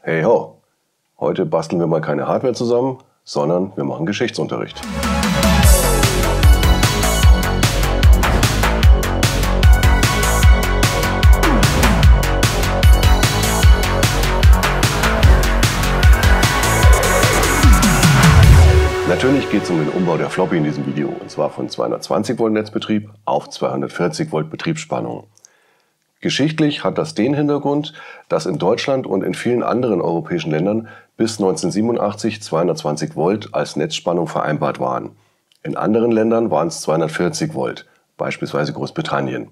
Hey ho! Heute basteln wir mal keine Hardware zusammen, sondern wir machen Geschichtsunterricht. Natürlich geht es um den Umbau der Floppy in diesem Video, und zwar von 220 Volt Netzbetrieb auf 240 Volt Betriebsspannung. Geschichtlich hat das den Hintergrund, dass in Deutschland und in vielen anderen europäischen Ländern bis 1987 220 Volt als Netzspannung vereinbart waren. In anderen Ländern waren es 240 Volt, beispielsweise Großbritannien.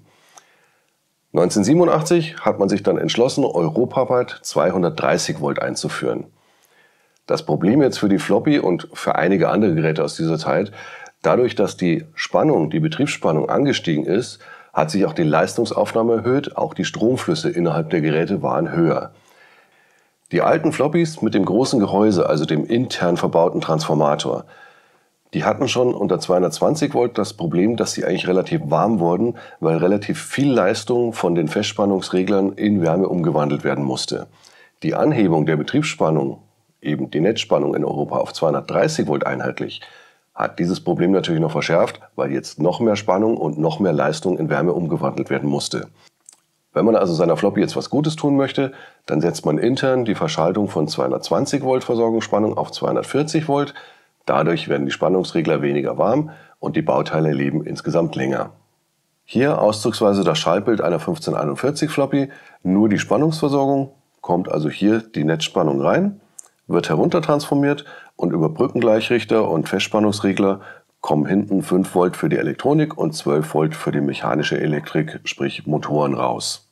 1987 hat man sich dann entschlossen, europaweit 230 Volt einzuführen. Das Problem jetzt für die Floppy und für einige andere Geräte aus dieser Zeit: Dadurch, dass die Spannung, die Betriebsspannung angestiegen ist, hat sich auch die Leistungsaufnahme erhöht, auch die Stromflüsse innerhalb der Geräte waren höher. Die alten Floppys mit dem großen Gehäuse, also dem intern verbauten Transformator, die hatten schon unter 220 Volt das Problem, dass sie eigentlich relativ warm wurden, weil relativ viel Leistung von den Festspannungsreglern in Wärme umgewandelt werden musste. Die Anhebung der Betriebsspannung, eben die Netzspannung in Europa auf 230 Volt einheitlich, hat dieses Problem natürlich noch verschärft, weil jetzt noch mehr Spannung und noch mehr Leistung in Wärme umgewandelt werden musste. Wenn man also seiner Floppy jetzt was Gutes tun möchte, dann setzt man intern die Verschaltung von 220 Volt Versorgungsspannung auf 240 Volt. Dadurch werden die Spannungsregler weniger warm und die Bauteile leben insgesamt länger. Hier auszugsweise das Schaltbild einer 1541 Floppy, nur die Spannungsversorgung, kommt also hier die Netzspannung rein, wird heruntertransformiert und über Brückengleichrichter und Festspannungsregler kommen hinten 5 Volt für die Elektronik und 12 Volt für die mechanische Elektrik, sprich Motoren, raus.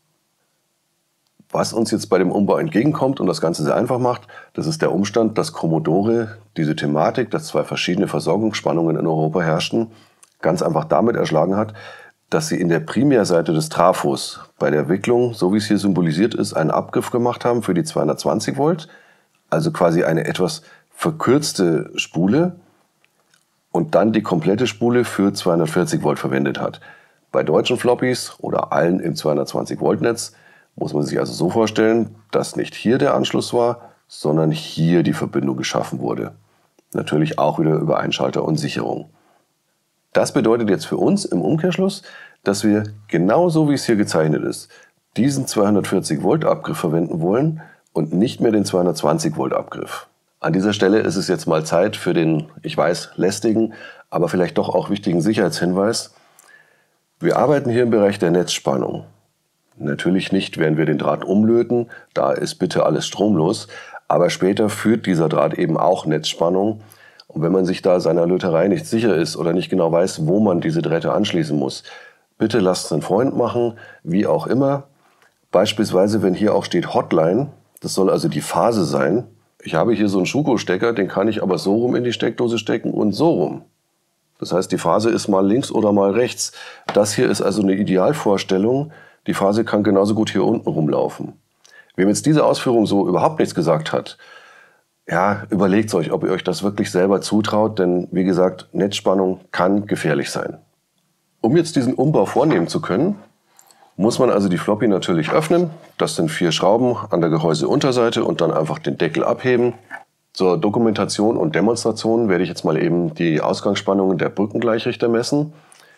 Was uns jetzt bei dem Umbau entgegenkommt und das Ganze sehr einfach macht, das ist der Umstand, dass Commodore diese Thematik, dass zwei verschiedene Versorgungsspannungen in Europa herrschten, ganz einfach damit erschlagen hat, dass sie in der Primärseite des Trafos bei der Wicklung, so wie es hier symbolisiert ist, einen Abgriff gemacht haben für die 220 Volt, also quasi eine etwas verkürzte Spule, und dann die komplette Spule für 240 Volt verwendet hat. Bei deutschen Floppys oder allen im 220 Volt Netz muss man sich also so vorstellen, dass nicht hier der Anschluss war, sondern hier die Verbindung geschaffen wurde. Natürlich auch wieder über Einschalter und Sicherung. Das bedeutet jetzt für uns im Umkehrschluss, dass wir genauso wie es hier gezeichnet ist, diesen 240 Volt Abgriff verwenden wollen und nicht mehr den 220 Volt Abgriff. An dieser Stelle ist es jetzt mal Zeit für den, ich weiß, lästigen, aber vielleicht doch auch wichtigen Sicherheitshinweis. Wir arbeiten hier im Bereich der Netzspannung. Natürlich nicht, während wir den Draht umlöten, da ist bitte alles stromlos, aber später führt dieser Draht eben auch Netzspannung. Und wenn man sich da seiner Löterei nicht sicher ist oder nicht genau weiß, wo man diese Drähte anschließen muss, bitte lasst es einen Freund machen, wie auch immer. Beispielsweise, wenn hier auch steht Hotline, das soll also die Phase sein. Ich habe hier so einen Schuko-Stecker, den kann ich aber so rum in die Steckdose stecken und so rum. Das heißt, die Phase ist mal links oder mal rechts. Das hier ist also eine Idealvorstellung. Die Phase kann genauso gut hier unten rumlaufen. Wem jetzt diese Ausführung so überhaupt nichts gesagt hat, ja, überlegt euch, ob ihr euch das wirklich selber zutraut, denn wie gesagt, Netzspannung kann gefährlich sein. Um jetzt diesen Umbau vornehmen zu können, muss man also die Floppy natürlich öffnen. Das sind 4 Schrauben an der Gehäuseunterseite und dann einfach den Deckel abheben. Zur Dokumentation und Demonstration werde ich jetzt mal eben die Ausgangsspannungen der Brückengleichrichter messen.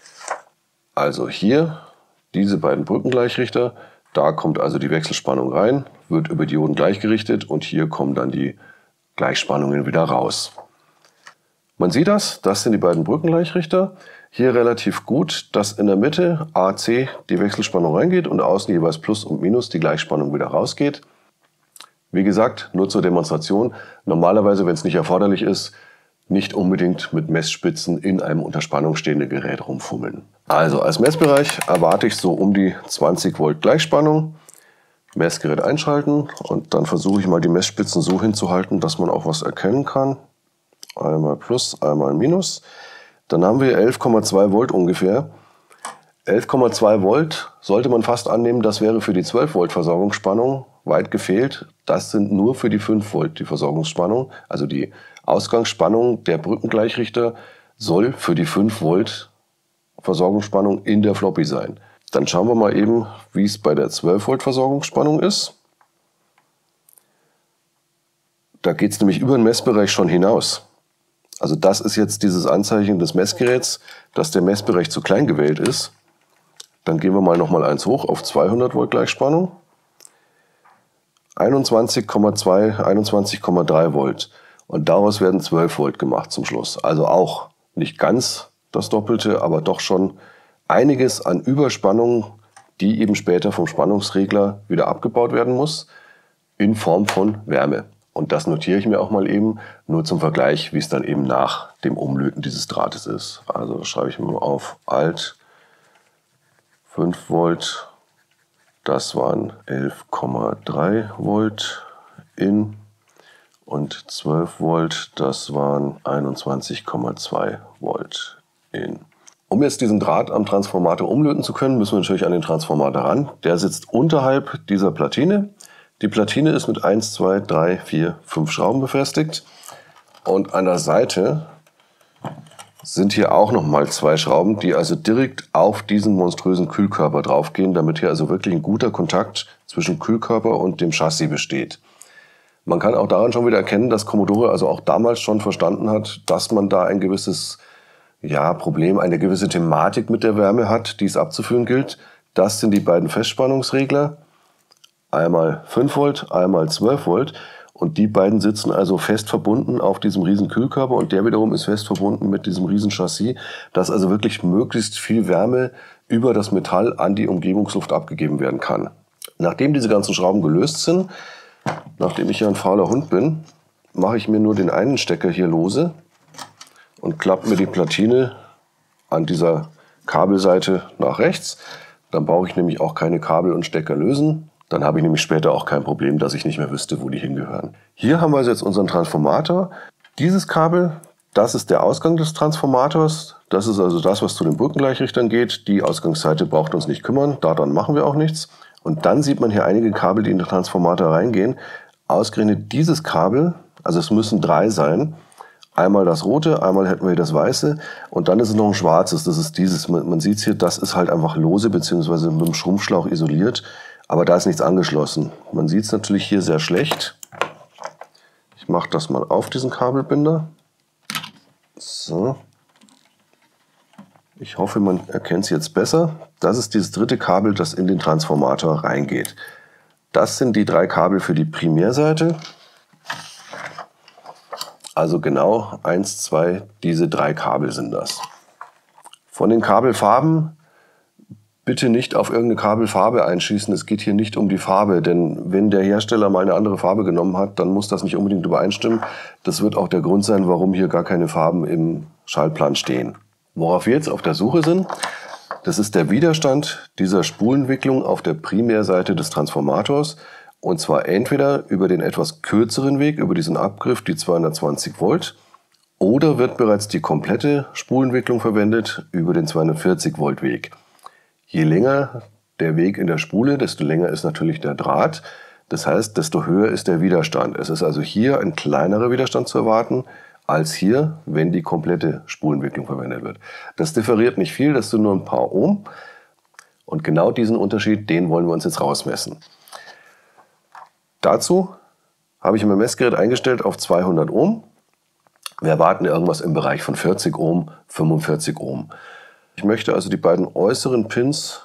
Also hier diese beiden Brückengleichrichter, da kommt also die Wechselspannung rein, wird über Dioden gleichgerichtet und hier kommen dann die Gleichspannungen wieder raus. Man sieht das sind die beiden Brückengleichrichter. Hier relativ gut, dass in der Mitte AC die Wechselspannung reingeht und außen jeweils Plus und Minus die Gleichspannung wieder rausgeht. Wie gesagt, nur zur Demonstration. Normalerweise, wenn es nicht erforderlich ist, nicht unbedingt mit Messspitzen in einem unter Spannung stehenden Gerät rumfummeln. Also als Messbereich erwarte ich so um die 20 Volt Gleichspannung. Messgerät einschalten und dann versuche ich mal die Messspitzen so hinzuhalten, dass man auch was erkennen kann. Einmal Plus, einmal Minus. Dann haben wir 11,2 Volt ungefähr. 11,2 Volt sollte man fast annehmen, das wäre für die 12 Volt Versorgungsspannung weit gefehlt. Das sind nur für die 5 Volt die Versorgungsspannung. Also die Ausgangsspannung der Brückengleichrichter soll für die 5 Volt Versorgungsspannung in der Floppy sein. Dann schauen wir mal eben, wie es bei der 12 Volt Versorgungsspannung ist. Da geht es nämlich über den Messbereich schon hinaus. Also das ist jetzt dieses Anzeichen des Messgeräts, dass der Messbereich zu klein gewählt ist. Dann gehen wir mal nochmal eins hoch auf 200 Volt Gleichspannung. 21,2, 21,3 Volt. Und daraus werden 12 Volt gemacht zum Schluss. Also auch nicht ganz das Doppelte, aber doch schon einiges an Überspannung, die eben später vom Spannungsregler wieder abgebaut werden muss, in Form von Wärme. Und das notiere ich mir auch mal eben, nur zum Vergleich, wie es dann eben nach dem Umlöten dieses Drahtes ist. Also das schreibe ich mir mal auf, Alt 5 Volt, das waren 11,3 Volt in, und 12 Volt, das waren 21,2 Volt in. Um jetzt diesen Draht am Transformator umlöten zu können, müssen wir natürlich an den Transformator ran. Der sitzt unterhalb dieser Platine. Die Platine ist mit 1, 2, 3, 4, 5 Schrauben befestigt. Und an der Seite sind hier auch nochmal 2 Schrauben, die also direkt auf diesen monströsen Kühlkörper draufgehen, damit hier also wirklich ein guter Kontakt zwischen Kühlkörper und dem Chassis besteht. Man kann auch daran schon wieder erkennen, dass Commodore also auch damals schon verstanden hat, dass man da ein gewisses Problem, eine gewisse Thematik mit der Wärme hat, die es abzuführen gilt. Das sind die beiden Festspannungsregler. Einmal 5 Volt, einmal 12 Volt. Und die beiden sitzen also fest verbunden auf diesem riesen Kühlkörper und der wiederum ist fest verbunden mit diesem riesen Chassis, dass also wirklich möglichst viel Wärme über das Metall an die Umgebungsluft abgegeben werden kann. Nachdem diese ganzen Schrauben gelöst sind, nachdem ich ja ein fauler Hund bin, mache ich mir nur den einen Stecker hier lose und klappe mir die Platine an dieser Kabelseite nach rechts. Dann brauche ich nämlich auch keine Kabel und Stecker lösen. Dann habe ich nämlich später auch kein Problem, dass ich nicht mehr wüsste, wo die hingehören. Hier haben wir also jetzt unseren Transformator. Dieses Kabel, das ist der Ausgang des Transformators. Das ist also das, was zu den Brückengleichrichtern geht. Die Ausgangsseite braucht uns nicht kümmern, daran machen wir auch nichts. Und dann sieht man hier einige Kabel, die in den Transformator reingehen. Ausgerechnet dieses Kabel, also es müssen 3 sein. Einmal das rote, einmal hätten wir hier das weiße und dann ist es noch ein schwarzes. Das ist dieses, man sieht es hier, das ist halt einfach lose bzw. mit dem Schrumpfschlauch isoliert. Aber da ist nichts angeschlossen. Man sieht es natürlich hier sehr schlecht. Ich mache das mal auf diesen Kabelbinder. So. Ich hoffe, man erkennt es jetzt besser. Das ist dieses dritte Kabel, das in den Transformator reingeht. Das sind die 3 Kabel für die Primärseite. Also genau 1, 2, diese 3 Kabel sind das. Von den Kabelfarben bitte nicht auf irgendeine Kabelfarbe einschießen. Es geht hier nicht um die Farbe, denn wenn der Hersteller mal eine andere Farbe genommen hat, dann muss das nicht unbedingt übereinstimmen. Das wird auch der Grund sein, warum hier gar keine Farben im Schaltplan stehen. Worauf wir jetzt auf der Suche sind, das ist der Widerstand dieser Spulenwicklung auf der Primärseite des Transformators. Und zwar entweder über den etwas kürzeren Weg, über diesen Abgriff, die 220 Volt, oder wird bereits die komplette Spulenwicklung verwendet über den 240 Volt Weg. Je länger der Weg in der Spule, desto länger ist natürlich der Draht. Das heißt, desto höher ist der Widerstand. Es ist also hier ein kleinerer Widerstand zu erwarten, als hier, wenn die komplette Spulenwicklung verwendet wird. Das differiert nicht viel, das sind nur ein paar Ohm. Und genau diesen Unterschied, den wollen wir uns jetzt rausmessen. Dazu habe ich mein Messgerät eingestellt auf 200 Ohm. Wir erwarten irgendwas im Bereich von 40 Ohm, 45 Ohm. Ich möchte also die beiden äußeren Pins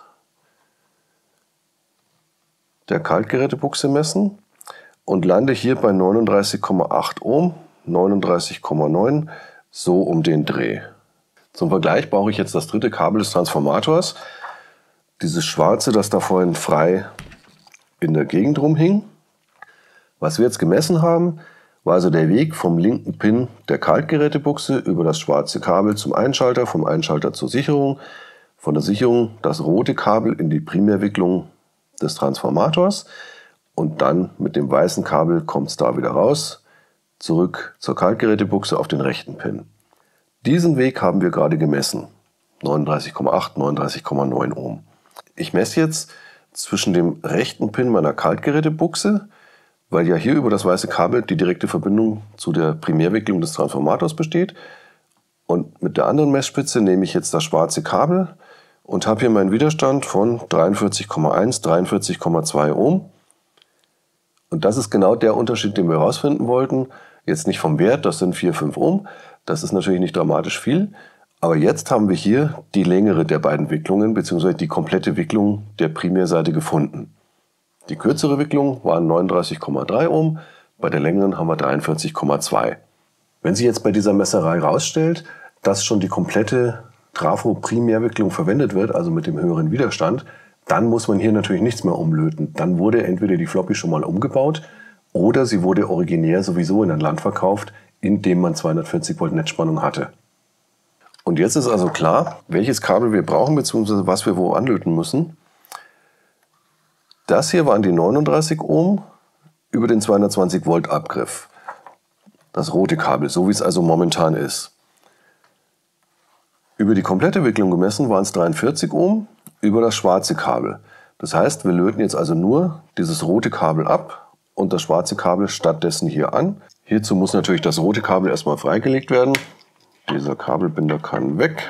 der Kaltgerätebuchse messen und lande hier bei 39,8 Ohm, 39,9, so um den Dreh. Zum Vergleich brauche ich jetzt das dritte Kabel des Transformators, dieses schwarze, das da vorhin frei in der Gegend rumhing. Was wir jetzt gemessen haben, war also der Weg vom linken Pin der Kaltgerätebuchse über das schwarze Kabel zum Einschalter, vom Einschalter zur Sicherung, von der Sicherung das rote Kabel in die Primärwicklung des Transformators und dann mit dem weißen Kabel kommt es da wieder raus, zurück zur Kaltgerätebuchse auf den rechten Pin. Diesen Weg haben wir gerade gemessen, 39,8, 39,9 Ohm. Ich messe jetzt zwischen dem rechten Pin meiner Kaltgerätebuchse, weil ja hier über das weiße Kabel die direkte Verbindung zu der Primärwicklung des Transformators besteht. Und mit der anderen Messspitze nehme ich jetzt das schwarze Kabel und habe hier meinen Widerstand von 43,1, 43,2 Ohm. Und das ist genau der Unterschied, den wir herausfinden wollten. Jetzt nicht vom Wert, das sind 4, 5 Ohm. Das ist natürlich nicht dramatisch viel. Aber jetzt haben wir hier die längere der beiden Wicklungen, beziehungsweise die komplette Wicklung der Primärseite gefunden. Die kürzere Wicklung waren 39,3 Ohm, bei der längeren haben wir 43,2. Wenn sich jetzt bei dieser Messerei herausstellt, dass schon die komplette Trafo-Primärwicklung verwendet wird, also mit dem höheren Widerstand, dann muss man hier natürlich nichts mehr umlöten. Dann wurde entweder die Floppy schon mal umgebaut oder sie wurde originär sowieso in ein Land verkauft, in dem man 240 Volt Netzspannung hatte. Und jetzt ist also klar, welches Kabel wir brauchen bzw. was wir wo anlöten müssen. Das hier waren die 39 Ohm über den 220 Volt Abgriff. Das rote Kabel, so wie es also momentan ist. Über die komplette Wicklung gemessen waren es 43 Ohm über das schwarze Kabel. Das heißt, wir löten jetzt also nur dieses rote Kabel ab und das schwarze Kabel stattdessen hier an. Hierzu muss natürlich das rote Kabel erstmal freigelegt werden. Dieser Kabelbinder kann weg.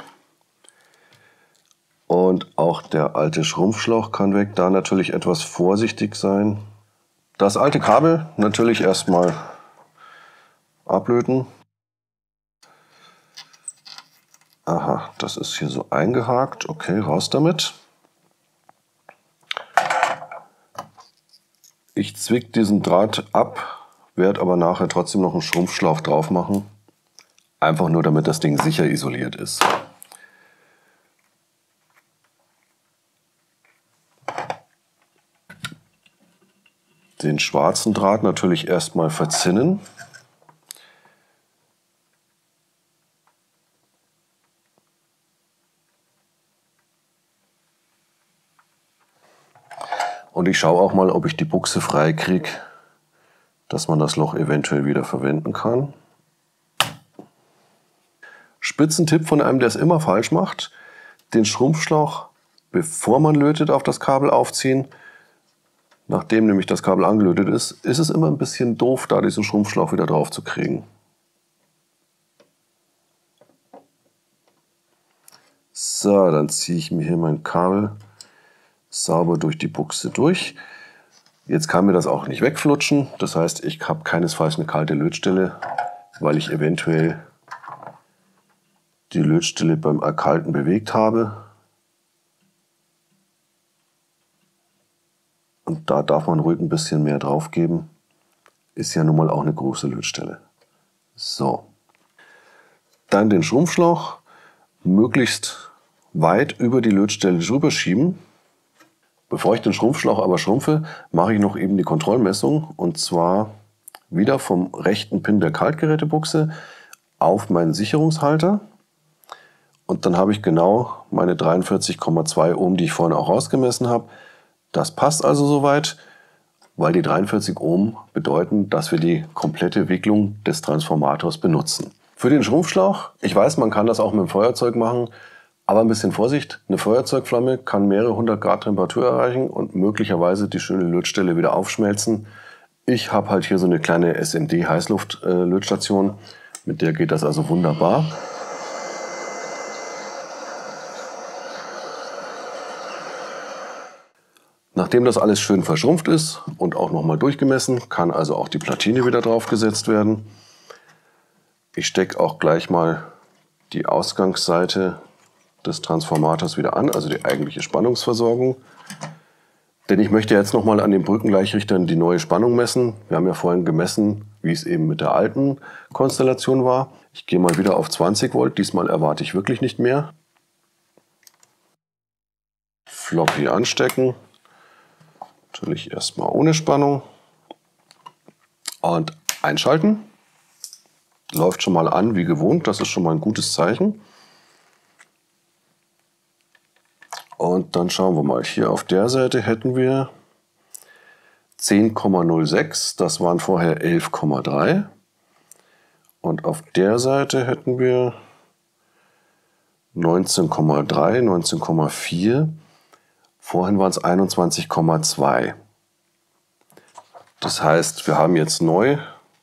Und auch der alte Schrumpfschlauch kann weg, da natürlich etwas vorsichtig sein. Das alte Kabel natürlich erstmal ablöten. Aha, das ist hier so eingehakt. Okay, raus damit. Ich zwicke diesen Draht ab, werde aber nachher trotzdem noch einen Schrumpfschlauch drauf machen. Einfach nur, damit das Ding sicher isoliert ist. Den schwarzen Draht natürlich erstmal verzinnen. Und ich schaue auch mal, ob ich die Buchse frei kriege, dass man das Loch eventuell wieder verwenden kann. Spitzentipp von einem, der es immer falsch macht: den Schrumpfschlauch, bevor man lötet, auf das Kabel aufziehen. Nachdem nämlich das Kabel angelötet ist, ist es immer ein bisschen doof, da diesen Schrumpfschlauch wieder drauf zu kriegen. So, dann ziehe ich mir hier mein Kabel sauber durch die Buchse durch. Jetzt kann mir das auch nicht wegflutschen. Das heißt, ich habe keinesfalls eine kalte Lötstelle, weil ich eventuell die Lötstelle beim Erkalten bewegt habe. Und da darf man ruhig ein bisschen mehr drauf geben. Ist ja nun mal auch eine große Lötstelle. So. Dann den Schrumpfschlauch möglichst weit über die Lötstelle drüber schieben. Bevor ich den Schrumpfschlauch aber schrumpfe, mache ich noch eben die Kontrollmessung. Und zwar wieder vom rechten Pin der Kaltgerätebuchse auf meinen Sicherungshalter. Und dann habe ich genau meine 43,2 Ohm, die ich vorhin auch ausgemessen habe. Das passt also soweit, weil die 43 Ohm bedeuten, dass wir die komplette Wicklung des Transformators benutzen. Für den Schrumpfschlauch, ich weiß, man kann das auch mit dem Feuerzeug machen, aber ein bisschen Vorsicht, eine Feuerzeugflamme kann mehrere 100 Grad Temperatur erreichen und möglicherweise die schöne Lötstelle wieder aufschmelzen. Ich habe halt hier so eine kleine SMD-Heißluft-Lötstation, mit der geht das also wunderbar. Nachdem das alles schön verschrumpft ist und auch nochmal durchgemessen, kann also auch die Platine wieder draufgesetzt werden. Ich stecke auch gleich mal die Ausgangsseite des Transformators wieder an, also die eigentliche Spannungsversorgung. Denn ich möchte jetzt nochmal an den Brückengleichrichtern die neue Spannung messen. Wir haben ja vorhin gemessen, wie es eben mit der alten Konstellation war. Ich gehe mal wieder auf 20 Volt, diesmal erwarte ich wirklich nicht mehr. Floppy anstecken. Natürlich erstmal ohne Spannung und einschalten. Läuft schon mal an wie gewohnt, das ist schon mal ein gutes Zeichen. Und dann schauen wir mal, hier auf der Seite hätten wir 10,06, das waren vorher 11,3. Und auf der Seite hätten wir 19,3, 19,4. Vorhin waren es 21,2. Das heißt, wir haben jetzt neu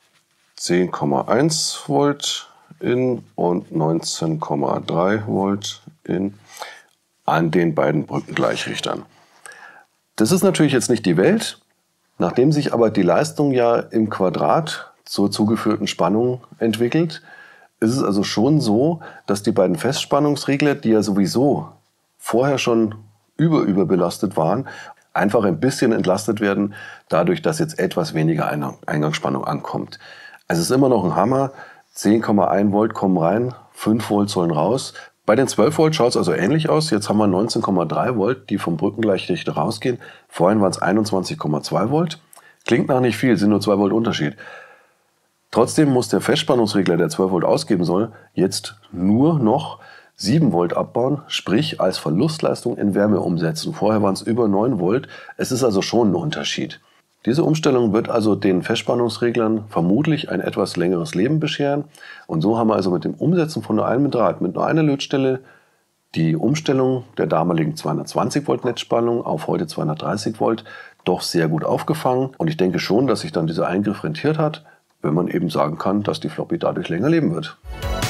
10,1 Volt in und 19,3 Volt in an den beiden Brückengleichrichtern. Das ist natürlich jetzt nicht die Welt, Nachdem sich aber die Leistung ja im Quadrat zur zugeführten Spannung entwickelt, ist es also schon so, dass die beiden Festspannungsregler, die ja sowieso vorher schon überbelastet waren, einfach ein bisschen entlastet werden, dadurch, dass jetzt etwas weniger Eingangsspannung ankommt. Also es ist immer noch ein Hammer, 10,1 Volt kommen rein, 5 Volt sollen raus. Bei den 12 Volt schaut es also ähnlich aus. Jetzt haben wir 19,3 Volt, die vom Brückengleichrichter rausgehen. Vorhin waren es 21,2 Volt. Klingt nach nicht viel, sind nur 2 Volt Unterschied. Trotzdem muss der Festspannungsregler, der 12 Volt ausgeben soll, jetzt nur noch 7 Volt abbauen, sprich als Verlustleistung in Wärme umsetzen. Vorher waren es über 9 Volt. Es ist also schon ein Unterschied. Diese Umstellung wird also den Festspannungsreglern vermutlich ein etwas längeres Leben bescheren. Und so haben wir also mit dem Umsetzen von nur einem Draht, mit nur einer Lötstelle, die Umstellung der damaligen 220 Volt Netzspannung auf heute 230 Volt doch sehr gut aufgefangen. Und ich denke schon, dass sich dann dieser Eingriff rentiert hat, wenn man eben sagen kann, dass die Floppy dadurch länger leben wird.